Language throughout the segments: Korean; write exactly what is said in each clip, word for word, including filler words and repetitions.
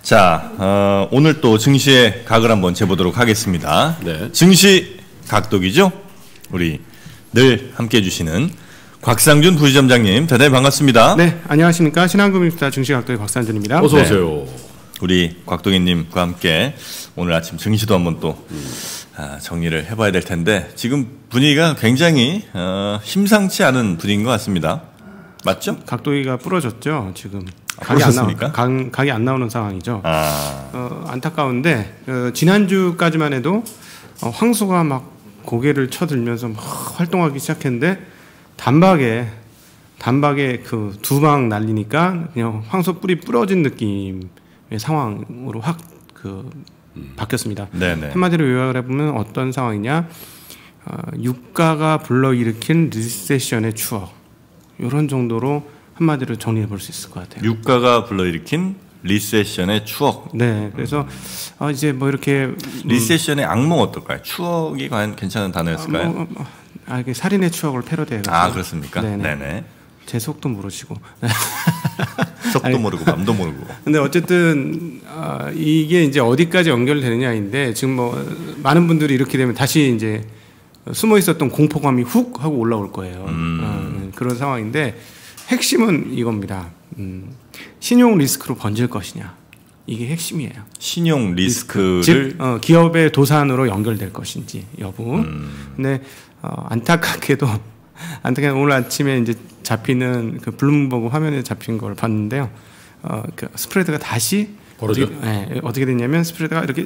자, 어, 오늘 또 증시의 각을 한번 재보도록 하겠습니다. 네. 증시 각독이죠? 우리 늘 함께해 주시는 곽상준 부지점장님, 대단히 반갑습니다. 네, 안녕하십니까. 신한금융투자 증시 각독의 곽상준입니다. 어서 오세요. 네. 우리 곽독님과 함께 오늘 아침 증시도 한번 또 음. 아, 정리를 해봐야 될 텐데 지금 분위기가 굉장히 어, 심상치 않은 분위기인 것 같습니다. 맞죠? 각도기가 부러졌죠. 지금 아, 각이 안 부러졌습니까? 나오, 각이 안 나오는 상황이죠. 아, 어, 안타까운데 어, 지난주까지만 해도 어, 황소가 막 고개를 쳐들면서 막 활동하기 시작했는데 단박에 단박에 그 두 방 날리니까 그냥 황소 뿔이 부러진 느낌의 상황으로 확 그 바뀌었습니다. 네네. 한마디로 요약을 해보면 어떤 상황이냐? 어, 유가가 불러일으킨 리세션의 추억. 이런 정도로 한마디로 정리해 볼 수 있을 것 같아요. 유가가 불러일으킨 리세션의 추억. 네, 그래서 어, 이제 뭐 이렇게 음, 리세션의 악몽 어떨까요? 추억이 과연 괜찮은 단어였을까요? 아, 뭐, 뭐, 아, 이게 살인의 추억을 패러디해서. 아, 그렇습니까? 네네. 네네. 제 속도 모르시고. 속도 아니, 모르고 맘도 모르고. 근데 어쨌든 어, 이게 이제 어디까지 연결되느냐인데 지금 뭐 많은 분들이 이렇게 되면 다시 이제 숨어 있었던 공포감이 훅 하고 올라올 거예요. 음. 어, 그런 상황인데 핵심은 이겁니다. 음, 신용 리스크로 번질 것이냐. 이게 핵심이에요. 신용 리스크를 즉 어, 기업의 도산으로 연결될 것인지 여부. 음. 근데 어, 안타깝게도 안타깝게 오늘 아침에 이제 잡히는 그 블룸버그 화면에 잡힌 걸 봤는데요. 어, 그 스프레드가 다시 벌어져? 어떻게, 네, 어떻게 됐냐면 스프레드가 이렇게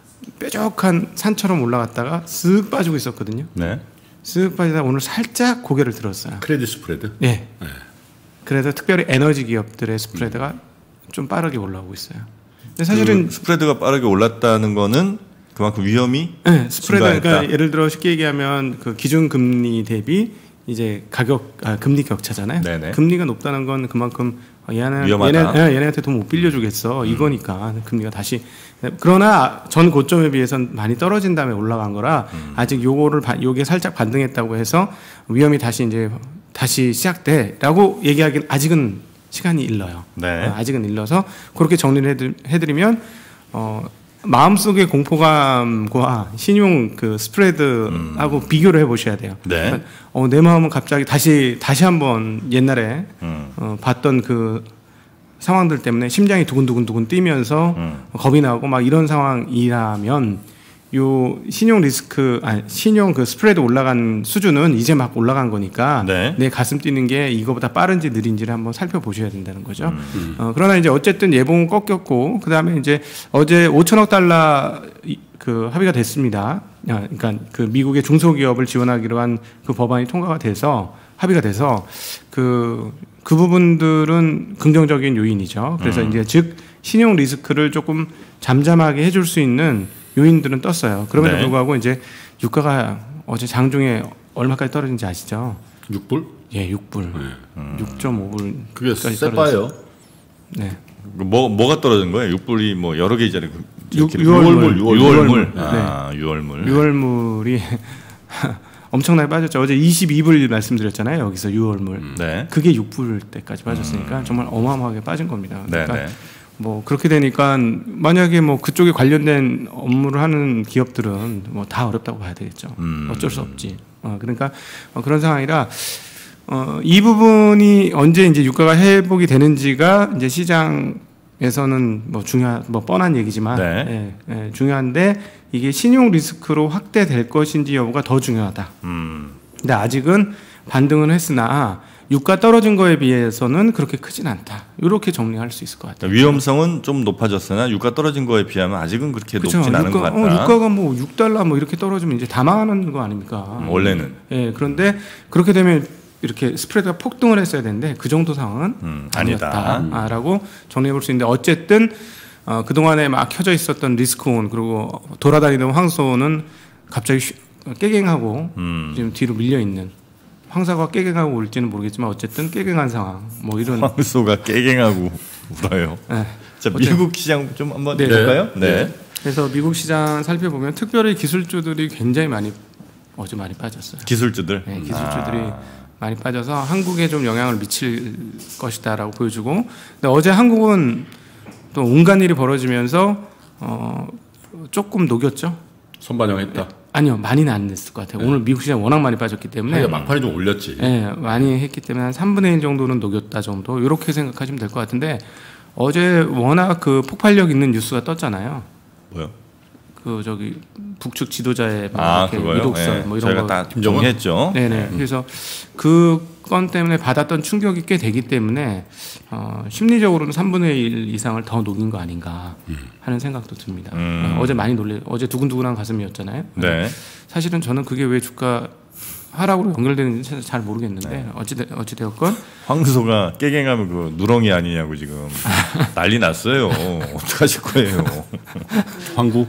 뾰족한 산처럼 올라갔다가 쓱 빠지고 있었거든요. 네. 쓱 빠지다가 오늘 살짝 고개를 들었어요. 크레딧 스프레드? 네. 네. 그래서 특별히 에너지 기업들의 스프레드가 좀 빠르게 올라오고 있어요. 근데 사실은 그 스프레드가 빠르게 올랐다는 거는 그만큼 위험이 네, 스프레드 증가했다. 그러니까 예를 들어 쉽게 얘기하면 그 기준 금리 대비 이제 가격 아, 금리 격차잖아요. 네네. 금리가 높다는 건 그만큼 얘는 위험하다. 얘네, 얘네한테 돈 못 빌려주겠어. 음. 이거니까 금리가 다시 그러나 전 고점에 비해서는 많이 떨어진 다음에 올라간 거라 음. 아직 요거를 요게 살짝 반등했다고 해서 위험이 다시 이제 다시 시작돼라고 얘기하기는 아직은 시간이 일러요. 네. 어, 아직은 일러서 그렇게 정리를 해드, 해드리면 어, 마음속의 공포감과 신용 그 스프레드하고 음. 비교를 해보셔야 돼요. 네. 그러니까 어, 내 마음은 갑자기 다시 다시 한번 옛날에 음. 어, 봤던 그 상황들 때문에 심장이 두근두근두근 뛰면서 음. 겁이 나고 막 이런 상황이라면 요 신용 리스크 아니 신용 그 스프레드 올라간 수준은 이제 막 올라간 거니까 네. 내 가슴 뛰는 게 이거보다 빠른지 느린지를 한번 살펴보셔야 된다는 거죠. 음. 어, 그러나 이제 어쨌든 예봉은 꺾였고 그 다음에 이제 어제 오천억 달러 그 합의가 됐습니다. 그러니까 그 미국의 중소기업을 지원하기로 한 그 법안이 통과가 돼서 합의가 돼서 그, 그 부분들은 긍정적인 요인이죠. 그래서 음. 이제 즉 신용 리스크를 조금 잠잠하게 해줄 수 있는 요인들은 떴어요. 그럼에도 네. 불구하고 이제 유가가 어제 장중에 얼마까지 떨어진지 아시죠? 육 불? 예, 육 불. 네. 음. 육 점 오 불. 그게 세빠예요. 네. 뭐 뭐가 떨어진 거예요? 육 불이 뭐 여러 개 있잖아요. 유월물, 유월물. 아, 네. 유월물. 유월물이 엄청나게 빠졌죠. 어제 이십이 불 말씀드렸잖아요. 여기서 유월물. 네. 그게 육 불 때까지 빠졌으니까 음. 정말 어마어마하게 빠진 겁니다. 그러니까 네네. 뭐 그렇게 되니까 만약에 뭐 그쪽에 관련된 업무를 하는 기업들은 뭐 다 어렵다고 봐야 되겠죠. 음. 어쩔 수 없지. 어, 그러니까 어, 그런 상황이라 어, 이 부분이 언제 이제 유가가 회복이 되는지가 이제 시장에서는 뭐 중요한 뭐 뻔한 얘기지만 네. 예, 예, 중요한데 이게 신용 리스크로 확대될 것인지 여부가 더 중요하다. 음. 근데 아직은 반등은 했으나 유가 떨어진 거에 비해서는 그렇게 크진 않다. 이렇게 정리할 수 있을 것 같아요. 위험성은 좀 높아졌으나 유가 떨어진 거에 비하면 아직은 그렇게 그쵸? 높진 않은 유가, 것 같다. 어, 유가가 뭐 육 달러 뭐 이렇게 떨어지면 이제 다 망하는 거 아닙니까? 음, 원래는. 예, 그런데 그렇게 되면 이렇게 스프레드가 폭등을 했어야 되는데 그 정도 상황은 음, 아니었다라고 정리해 볼 수 있는데 어쨌든 어, 그동안에 막 켜져 있었던 리스크온 그리고 돌아다니던 황소는 갑자기 쉬, 깨갱하고 음. 지금 뒤로 밀려 있는 황사가 깨갱하고 올지는 모르겠지만 어쨌든 깨갱한 상황 뭐 이런 황소가 깨갱하고 울어요. 네. 자, 미국 시장 좀 한번 네. 볼까요? 네. 네. 그래서 미국 시장 살펴보면 특별히 기술주들이 굉장히 많이 어제 많이 빠졌어요. 기술주들. 네, 기술주들이 아. 많이 빠져서 한국에 좀 영향을 미칠 것이다라고 보여주고, 근데 어제 한국은 또 온갖 일이 벌어지면서 어, 조금 녹였죠. 선반영했다. 아니요, 많이는 안 됐을 것 같아요. 네. 오늘 미국 시장 워낙 많이 빠졌기 때문에 막판에 좀 올렸지. 네, 많이 했기 때문에 한 삼분의 일 정도는 녹였다 정도 이렇게 생각하시면 될 것 같은데 어제 워낙 그 폭발력 있는 뉴스가 떴잖아요. 뭐요? 그 저기 북측 지도자의 아, 그거요? 미독설 네. 뭐 이런 저희가 거 다 정리했죠. 네네. 음. 그래서 그 건 때문에 받았던 충격이 꽤 되기 때문에 어, 심리적으로는 삼분의 일 이상을 더 녹인 거 아닌가 하는 생각도 듭니다. 음. 어, 어제 많이 놀래. 어제 두근두근한 가슴이었잖아요. 네. 사실은 저는 그게 왜 주가 하락으로 연결되는지 잘 모르겠는데 네. 어찌 어찌 되었건 황소가 깨갱하면 그 누렁이 아니냐고 지금 난리 났어요. 어떡하실 거예요? 황구?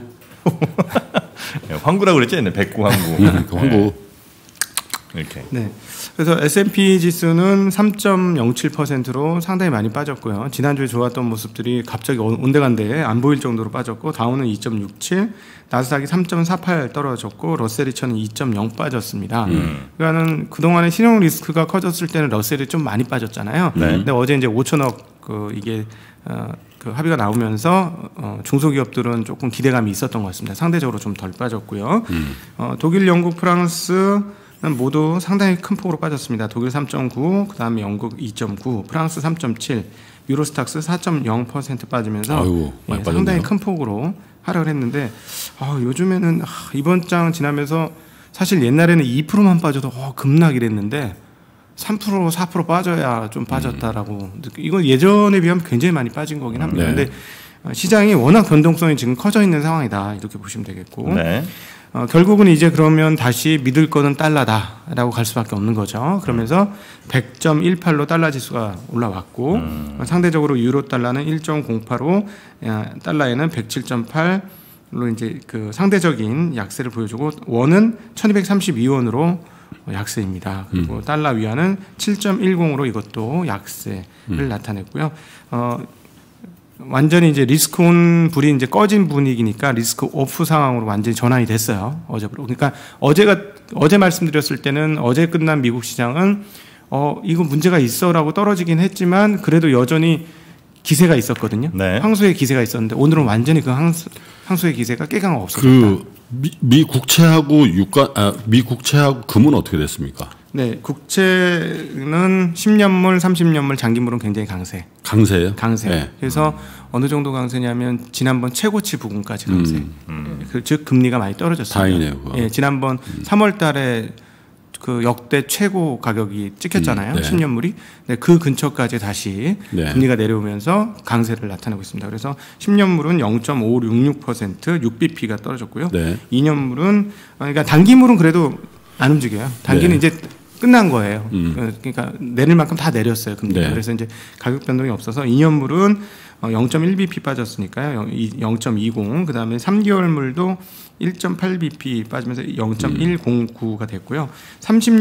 황구라고 그랬지 옛날에 백구 황구. 음, 그 황구. 네. 이렇게. 네. 그래서 에스 앤 피 지수는 삼 점 영칠 퍼센트로 상당히 많이 빠졌고요. 지난주에 좋았던 모습들이 갑자기 온데간데 안 보일 정도로 빠졌고 다우는 이 점 육칠, 나스닥이 삼 점 사팔 떨어졌고 러셀 이천은 이 점 영 빠졌습니다. 음. 그러니까는 그동안에 신용 리스크가 커졌을 때는 러셀이 좀 많이 빠졌잖아요. 네. 근데 어제 이제 오천억 그 이게 어 그 합의가 나오면서 어 중소기업들은 조금 기대감이 있었던 것 같습니다. 상대적으로 좀 덜 빠졌고요. 음. 어 독일, 영국, 프랑스 모두 상당히 큰 폭으로 빠졌습니다. 독일 삼 점 구, 그 다음에 영국 이 점 구, 프랑스 삼 점 칠, 유로스탁스 사 점 영 퍼센트 빠지면서 아이고, 예, 상당히 큰 폭으로 하락을 했는데 아, 요즘에는 아, 이번 장 지나면서 사실 옛날에는 이 퍼센트만 빠져도 어, 급락이랬는데 삼 퍼센트, 사 퍼센트 빠져야 좀 빠졌다라고 음. 이건 예전에 비하면 굉장히 많이 빠진 거긴 합니다. 그런데 네. 시장이 워낙 변동성이 지금 커져 있는 상황이다 이렇게 보시면 되겠고 네. 어, 결국은 이제 그러면 다시 믿을 거는 달러다라고 갈 수밖에 없는 거죠. 그러면서 백 점 일팔로 달러 지수가 올라왔고 음. 상대적으로 유로 달러는 일 점 공팔로 달러에는 백칠 점 팔로 이제 그 상대적인 약세를 보여주고 원은 천이백삼십이 원으로 약세입니다. 그리고 음. 달러 위안은 칠 점 일공으로 이것도 약세를 음. 나타냈고요. 어, 완전히 이제 리스크 온 불이 이제 꺼진 분위기니까 리스크 오프 상황으로 완전히 전환이 됐어요. 어제부터. 그러니까 어제가 어제 말씀드렸을 때는 어제 끝난 미국 시장은 어 이거 문제가 있어라고 떨어지긴 했지만 그래도 여전히 기세가 있었거든요. 네. 황소의 기세가 있었는데 오늘은 완전히 그 황소, 황소의 기세가 깨강 없어졌다. 그 미, 미 국채하고 유가 아, 미 국채하고 금은 어떻게 됐습니까? 네, 국채는 십 년물, 삼십 년물, 장기물은 굉장히 강세. 강세예요? 강세. 네. 그래서 음. 어느 정도 강세냐면 지난번 최고치 부근까지 강세. 음. 음. 그, 즉 금리가 많이 떨어졌습니다. 다행이네요. 그거. 예, 지난번 음. 삼월달에 그 역대 최고 가격이 찍혔잖아요. 음. 네. 십 년물이. 네, 그 근처까지 다시 네. 금리가 내려오면서 강세를 나타내고 있습니다. 그래서 십 년물은 영 점 오육육 퍼센트, 육 비피가 떨어졌고요. 네. 이 년물은 그러니까 단기물은 그래도 안 움직여요. 단기는 네. 이제 끝난 거예요. 음. 그러니까 내릴 만큼 다 내렸어요. 금리가. 네. 그래서 이제 가격 변동이 없어서 이 년물은 영 점 일 비피 빠졌으니까요. 영 점 이공. 그다음에 삼 개월물도 일 점 팔 비피 빠지면서 영 점 일공구가 됐고요. 삼십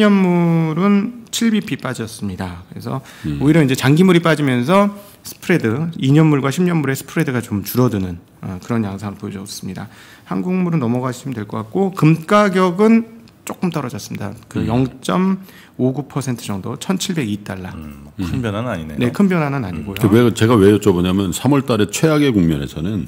년물은 칠 비피 빠졌습니다. 그래서 음. 오히려 이제 장기물이 빠지면서 스프레드, 이 년물과 십 년물의 스프레드가 좀 줄어드는 그런 양상을 보여줬습니다. 한국물은 넘어가시면 될 것 같고 금 가격은 조금 떨어졌습니다. 그 음. 영 점 오구 퍼센트 정도, 천칠백이 달러. 음, 큰 변화는 아니네요. 네, 큰 변화는 아니고요. 음. 왜, 제가 왜 여쭤보냐면 삼월 달에 최악의 국면에서는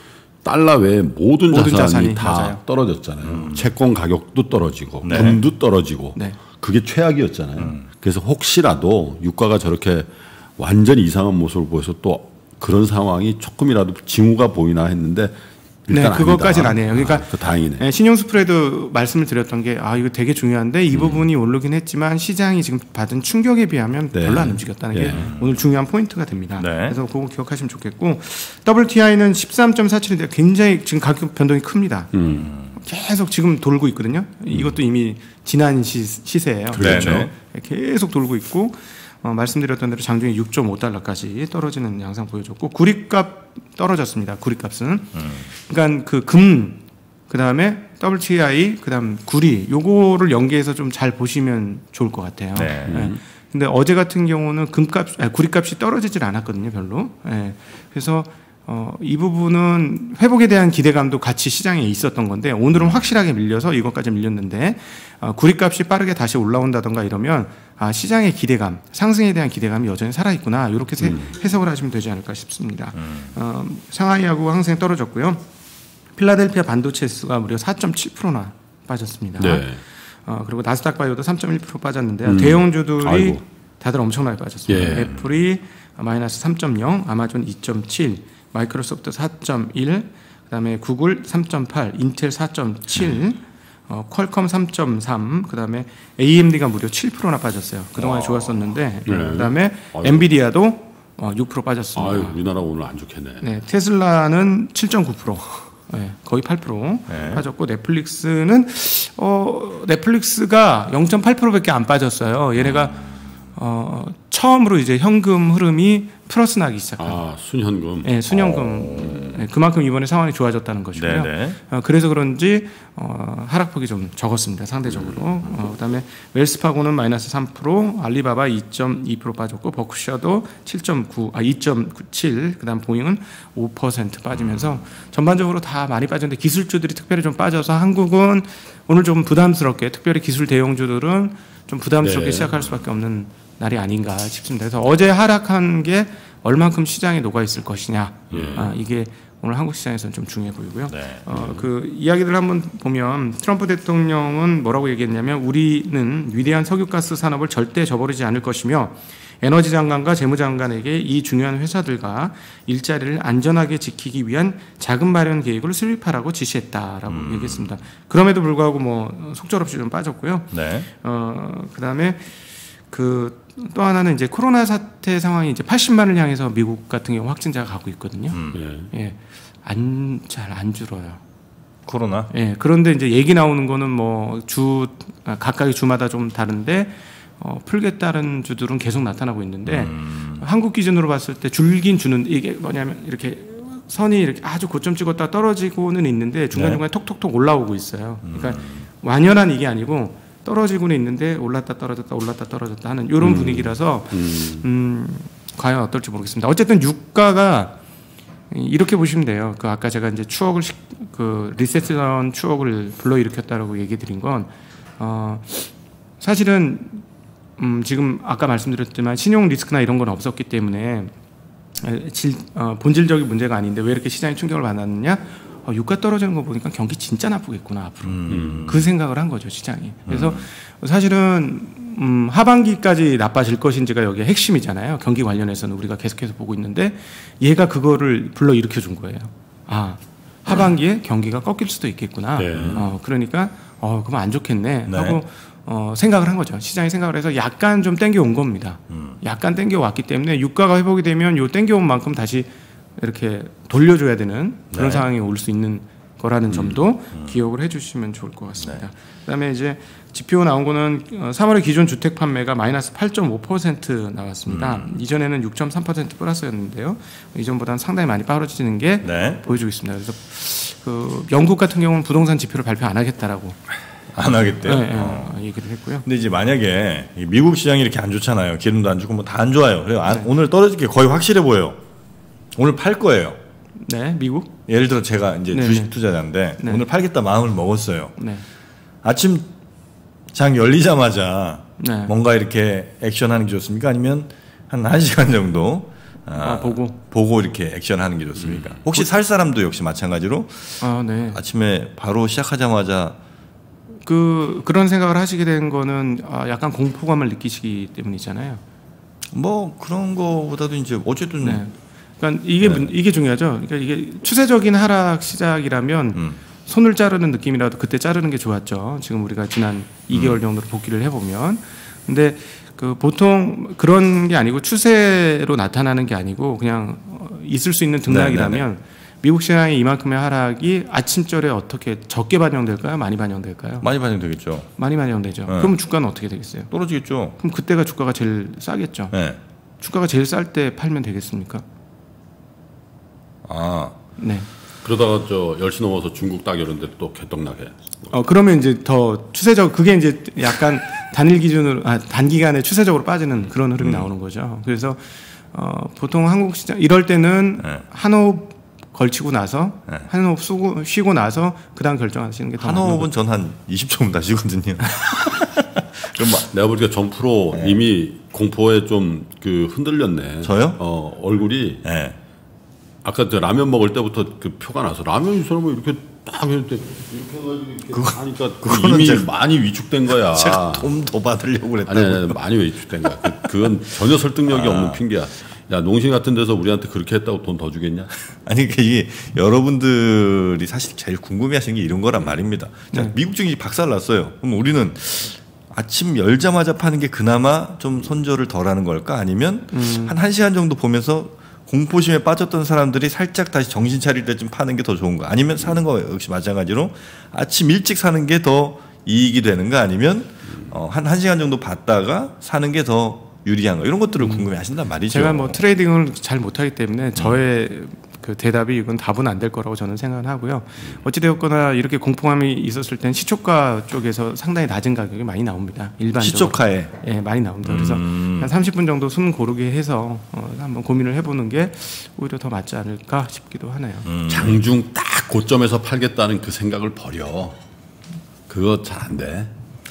달러 외에 모든, 모든 자산이, 자산이 다 맞아요. 떨어졌잖아요. 음. 채권 가격도 떨어지고 네. 금도 떨어지고 네. 그게 최악이었잖아요. 음. 그래서 혹시라도 유가가 저렇게 완전히 이상한 모습을 보여서 또 그런 상황이 조금이라도 징후가 보이나 했는데 네, 그것까지는 아니에요. 그러니까 아, 다행이네. 네, 신용 스프레드 말씀을 드렸던 게 아 이거 되게 중요한데 이 음. 부분이 오르긴 했지만 시장이 지금 받은 충격에 비하면 네. 별로 안 움직였다는 네. 게 오늘 중요한 포인트가 됩니다. 네. 그래서 그거 기억하시면 좋겠고 더블유티아이는 십삼 점 사칠인데 굉장히 지금 가격 변동이 큽니다. 음. 계속 지금 돌고 있거든요. 이것도 이미 지난 시, 시세예요. 그렇죠. 계속 돌고 있고 어, 말씀드렸던 대로 장중에 육 점 오 달러까지 떨어지는 양상 보여줬고 구리값 떨어졌습니다. 구리값은 음. 그러니까 그 금 그다음에 더블유티아이 그다음 구리 요거를 연계해서 좀 잘 보시면 좋을 것 같아요. 네. 네. 근데 어제 같은 경우는 금값 아니, 구리값이 떨어지질 않았거든요, 별로. 네. 그래서 어, 이 부분은 회복에 대한 기대감도 같이 시장에 있었던 건데 오늘은 확실하게 밀려서 이것까지 밀렸는데 어, 구리값이 빠르게 다시 올라온다던가 이러면 아, 시장의 기대감, 상승에 대한 기대감이 여전히 살아있구나 이렇게 음. 해석을 하시면 되지 않을까 싶습니다. 음. 어, 상하이하고 항생 떨어졌고요. 필라델피아 반도체스가 무려 사 점 칠 퍼센트나 빠졌습니다. 네. 어, 그리고 나스닥 바이오도 삼 점 일 퍼센트 빠졌는데요. 음. 대형주들이 아이고. 다들 엄청나게 빠졌습니다. 예. 애플이 마이너스 삼 점 영, 아마존 이 점 칠, 마이크로소프트 사 점 일, 그다음에 구글 삼 점 팔, 인텔 사 점 칠, 음. 어, 퀄컴 삼 점 삼, 그다음에 에이엠디가 무려 칠 퍼센트나 빠졌어요. 그동안에 와. 좋았었는데, 네. 그다음에 아유. 엔비디아도 어, 육 퍼센트 빠졌습니다. 아유, 우리나라 오늘 안 좋겠네. 네, 테슬라는 칠 점 구 퍼센트. 네, 거의 팔 퍼센트 네. 빠졌고 넷플릭스는 어, 넷플릭스가 영 점 팔 퍼센트밖에 안 빠졌어요. 얘네가 음. 어, 처음으로 이제 현금 흐름이 플러스 나기 시작한. 아, 순현금. 네, 순현금. 네, 그만큼 이번에 상황이 좋아졌다는 것이고요. 어, 그래서 그런지 어, 하락폭이 좀 적었습니다. 상대적으로. 어, 그다음에 웰스파고는 마이너스 삼 퍼센트, 알리바바 이 점 이 퍼센트 빠졌고, 버크셔도 칠 점 구, 아 이 점 칠, 그다음 보잉은 오 퍼센트 빠지면서 전반적으로 다 많이 빠졌는데 기술주들이 특별히 좀 빠져서 한국은 오늘 좀 부담스럽게, 특별히 기술 대형주들은 좀 부담스럽게 네. 시작할 수밖에 없는 날이 아닌가 싶습니다. 그래서 어제 하락한 게 얼만큼 시장에 녹아 있을 것이냐, 예. 아, 이게 오늘 한국 시장에서는 좀 중요해 보이고요. 네. 어, 그 이야기들 한번 보면 트럼프 대통령은 뭐라고 얘기했냐면 우리는 위대한 석유가스 산업을 절대 저버리지 않을 것이며 에너지 장관과 재무장관에게 이 중요한 회사들과 일자리를 안전하게 지키기 위한 자금 마련 계획을 수립하라고 지시했다라고 음. 얘기했습니다. 그럼에도 불구하고 뭐 속절없이 좀 빠졌고요. 네. 어, 그다음에 그 또 하나는 이제 코로나 사태 상황이 이제 팔십만을 향해서 미국 같은 경우 확진자가 가고 있거든요. 음. 예, 안 잘 안 줄어요. 코로나. 예, 그런데 이제 얘기 나오는 거는 뭐 주 각각의 주마다 좀 다른데 어, 풀겠다는 주들은 계속 나타나고 있는데 음. 한국 기준으로 봤을 때 줄긴 주는 이게 뭐냐면 이렇게 선이 이렇게 아주 고점 찍었다 떨어지고는 있는데 중간 중간에 네. 톡톡톡 올라오고 있어요. 그러니까 음. 완연한 이게 아니고. 떨어지고는 있는데 올랐다 떨어졌다 올랐다 떨어졌다 하는 이런 음. 분위기라서 음. 음, 과연 어떨지 모르겠습니다. 어쨌든 유가가 이렇게 보시면 돼요. 그 아까 제가 이제 추억을 그 리세션 추억을 불러일으켰다라고 얘기 드린 건 어, 사실은 음, 지금 아까 말씀드렸지만 신용 리스크나 이런 건 없었기 때문에 질, 어, 본질적인 문제가 아닌데 왜 이렇게 시장이 충격을 받았느냐? 어, 유가 떨어지는 거 보니까 경기 진짜 나쁘겠구나 앞으로 음. 그 생각을 한 거죠 시장이. 그래서 음. 사실은 음, 하반기까지 나빠질 것인지가 여기에 핵심이잖아요. 경기 관련해서는 우리가 계속해서 보고 있는데 얘가 그거를 불러 일으켜 준 거예요. 아 하반기에 경기가 꺾일 수도 있겠구나. 네. 어, 그러니까 어 그럼 안 좋겠네 네. 하고 어, 생각을 한 거죠. 시장이 생각을 해서 약간 좀 땡겨온 겁니다. 음. 약간 땡겨왔기 때문에 유가가 회복이 되면 요 땡겨온 만큼 다시 이렇게 돌려줘야 되는 그런 네. 상황이 올 수 있는 거라는 음, 점도 음. 기억을 해주시면 좋을 것 같습니다. 네. 그다음에 이제 지표 나온 거는 삼월의 기존 주택 판매가 마이너스 팔 점 오 퍼센트 나왔습니다. 음. 이전에는 육 점 삼 퍼센트 플러스였는데요. 이전보다는 상당히 많이 떨어지는 게 네. 보여주고 있습니다. 그래서 그 영국 같은 경우는 부동산 지표를 발표 안 하겠다라고. 안 하겠대요. 네, 어. 네, 얘기를 했고요. 근데 이제 만약에 미국 시장이 이렇게 안 좋잖아요. 기름도 안 좋고 뭐 다 안 좋아요. 그래서 네. 오늘 떨어질 게 거의 확실해 보여요. 오늘 팔 거예요. 네, 미국? 예를 들어 제가 이제 네네. 주식 투자자인데 네. 오늘 팔겠다 마음을 먹었어요. 네. 아침 장 열리자마자 네. 뭔가 이렇게 액션하는 게 좋습니까? 아니면 한 한 시간 정도 아, 아, 보고 보고 이렇게 액션하는 게 좋습니까? 음. 혹시 살 사람도 역시 마찬가지로 아, 네. 아침에 바로 시작하자마자 그 그런 생각을 하시게 된 거는 아, 약간 공포감을 느끼시기 때문이잖아요. 뭐 그런 거보다도 이제 어쨌든 네. 그러니까 이게 네. 이게 중요하죠. 그러니까 이게 추세적인 하락 시작이라면 음. 손을 자르는 느낌이라도 그때 자르는 게 좋았죠. 지금 우리가 지난 이 개월 정도로 복귀를 해보면, 근데 그 보통 그런 게 아니고 추세로 나타나는 게 아니고 그냥 있을 수 있는 등락이라면 네네네. 미국 시장의 이만큼의 하락이 아침절에 어떻게 적게 반영될까요? 많이 반영될까요? 많이 반영되겠죠. 많이 반영되죠. 네. 그럼 주가는 어떻게 되겠어요? 떨어지겠죠. 그럼 그때가 주가가 제일 싸겠죠. 네. 주가가 제일 쌀 때 팔면 되겠습니까? 아, 네. 그러다가 저 열 시 넘어서 중국 딱 이런데 또 개떡나게. 어 그러면 이제 더 추세적 그게 이제 약간 단일 기준으로 아 단기간에 추세적으로 빠지는 그런 흐름이 음. 나오는 거죠. 그래서 어, 보통 한국 시장 이럴 때는 네. 한 호흡 걸치고 나서 네. 한 호흡 쉬고, 쉬고 나서 그다음 결정하시는 게 더 한 호흡은 전 한 이십 초면 다시거든요. 그럼 내가 보니까 정 프로 네. 이미 공포에 좀 그 흔들렸네. 저요? 어 얼굴이 네. 아까 저 라면 먹을 때부터 그 표가 나서 라면 이 사람은 이렇게 딱 이렇게 이렇게 해가지고 이렇게 그거, 하니까 이미 제가, 많이 위축된 거야. 제가 돈 더 받으려고 그랬다. 아니, 아니 많이 위축된 거야. 그, 그건 전혀 설득력이 아. 없는 핑계야. 야 농심 같은 데서 우리한테 그렇게 했다고 돈 더 주겠냐? 아니 이게 여러분들이 사실 제일 궁금해하시는 게 이런 거란 말입니다. 자, 네. 미국 증시 박살났어요. 그럼 우리는 아침 열자마자 파는 게 그나마 좀 손절을 덜하는 걸까? 아니면 음. 한 1시간 정도 보면서 공포심에 빠졌던 사람들이 살짝 다시 정신 차릴 때쯤 파는 게 더 좋은가? 아니면 사는 거 역시 마찬가지로 아침 일찍 사는 게 더 이익이 되는가? 아니면 어, 한 1시간 정도 봤다가 사는 게 더 유리한가? 이런 것들을 음. 궁금해 하신단 말이죠. 제가 뭐 트레이딩을 잘 못하기 때문에 음. 저의 그 대답이 이건 답은 안 될 거라고 저는 생각을 하고요. 어찌되었거나 이렇게 공포감이 있었을 땐 시초가 쪽에서 상당히 낮은 가격이 많이 나옵니다. 일반적으로. 시초가에? 예, 많이 나옵니다. 그래서 음. 한 삼십 분 정도 숨 고르게 해서 어, 한번 고민을 해보는 게 오히려 더 맞지 않을까 싶기도 하네요. 음. 장중 딱 고점에서 팔겠다는 그 생각을 버려. 그거 잘 안 돼.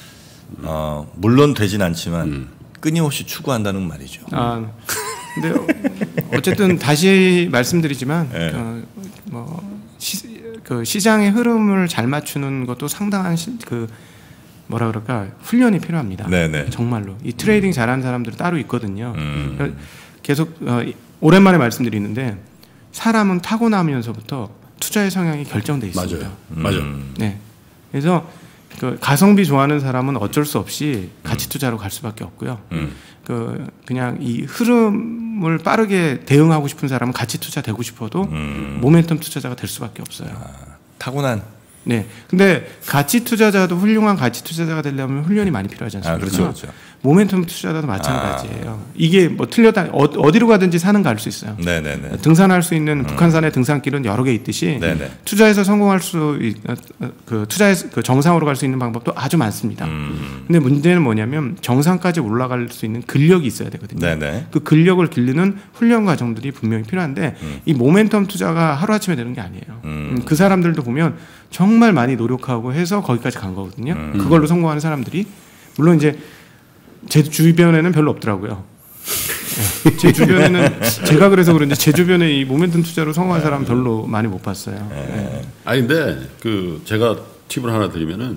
어, 물론 되진 않지만 음. 끊임없이 추구한다는 말이죠. 아, 근데 어쨌든 다시 말씀드리지만 네. 어, 뭐 시, 그 시장의 흐름을 잘 맞추는 것도 상당한 시, 그 뭐라 그럴까 훈련이 필요합니다. 네네. 정말로 이 트레이딩 잘하는 사람들이 따로 있거든요. 음. 계속 어, 오랜만에 말씀드리는데 사람은 타고나면서부터 투자의 성향이 결정돼 있습니다. 맞아요. 음. 맞아요. 네. 그래서 그 가성비 좋아하는 사람은 어쩔 수 없이 가치 투자로 갈 수밖에 없고요. 음. 그 그냥 이 흐름을 빠르게 대응하고 싶은 사람은 가치 투자 되고 싶어도 음. 모멘텀 투자자가 될 수밖에 없어요. 아, 타고난. 네. 근데 가치 투자자도 훌륭한 가치 투자자가 되려면 훈련이 많이 필요하지 않습니까? 아, 그렇죠, 그렇죠. 모멘텀 투자자도 마찬가지예요. 아. 이게 뭐 틀렸다 어, 어디로 가든지 사는 갈 수 있어요. 네네네. 등산할 수 있는 음. 북한산의 등산길은 여러 개 있듯이 네네. 투자해서 성공할 수 그 투자해서 그 정상으로 갈 수 있는 방법도 아주 많습니다. 음. 근데 문제는 뭐냐면 정상까지 올라갈 수 있는 근력이 있어야 되거든요. 네네. 그 근력을 기르는 훈련 과정들이 분명히 필요한데 음. 이 모멘텀 투자가 하루 아침에 되는 게 아니에요. 음. 그 사람들도 보면 정말 많이 노력하고 해서 거기까지 간 거거든요. 음. 그걸로 성공하는 사람들이 물론 이제 제 주변에는 별로 없더라고요. 네. 제 주변에는 제가 그래서 그런지 제 주변에 이 모멘텀 투자로 성공한 사람 별로 많이 못 봤어요. 네. 아니 근데 그 제가 팁을 하나 드리면은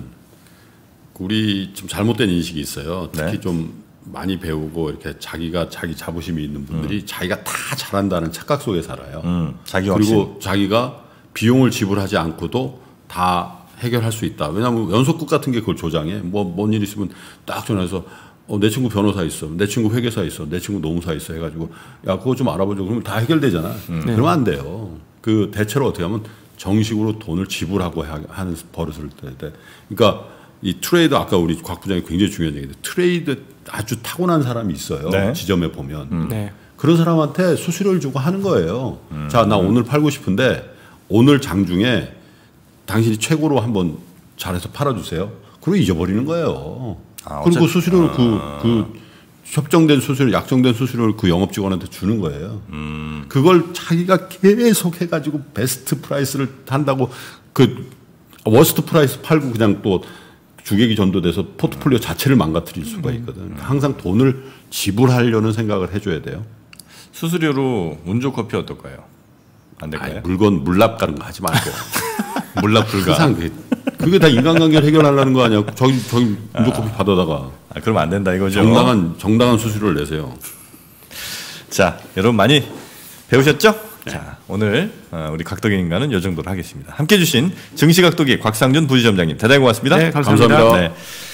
우리 좀 잘못된 인식이 있어요. 특히 네. 좀 많이 배우고 이렇게 자기가 자기 자부심이 있는 분들이 음. 자기가 다 잘한다는 착각 속에 살아요. 음, 자기 그리고 확신. 자기가 비용을 지불하지 않고도 다 해결할 수 있다. 왜냐하면 연속국 같은 게 그걸 조장해. 뭐 뭔 일 있으면 딱 전화해서 어, 내 친구 변호사 있어, 내 친구 회계사 있어, 내 친구 노무사 있어 해가지고 야 그거 좀 알아보자. 그러면 다 해결되잖아. 음. 그러면 안 돼요. 그 대체로 어떻게 하면 정식으로 돈을 지불하고 하는 버릇을 때. 그러니까 이 트레이드 아까 우리 곽 부장이 굉장히 중요한 얘기인데 트레이드 아주 타고난 사람이 있어요. 네. 지점에 보면 음. 네. 그런 사람한테 수수료를 주고 하는 거예요. 음. 자, 나 오늘 팔고 싶은데 오늘 장중에 당신이 최고로 한번 잘해서 팔아주세요. 그리고 잊어버리는 거예요. 아, 그리고 수수료를 아. 그, 그 협정된 수수료, 약정된 수수료를 그 영업 직원한테 주는 거예요. 음. 그걸 자기가 계속 해가지고 베스트 프라이스를 한다고 그 워스트 프라이스 팔고 그냥 또 주객이 전도돼서 포트폴리오 자체를 망가뜨릴 수가 있거든. 음. 항상 돈을 지불하려는 생각을 해줘야 돼요. 수수료로 운조 커피 어떨까요? 안 될까요? 아니, 물건 물납 가는 거 하지 말고. 물납 불가. 항상 그게, 그게 다 인간관계를 해결하려는 거 아니야? 저기 저기 운조 커피 아. 받아다가. 아, 그러면 안 된다 이거죠. 정당한 정당한 수수료를 내세요. 자, 여러분 많이 배우셨죠? 네. 자, 오늘 우리 각도기인가는 이 정도로 하겠습니다. 함께해 주신 증시각도기 곽상준 부지점장님 대단히 고맙습니다. 네, 감사합니다. 감사합니다. 네.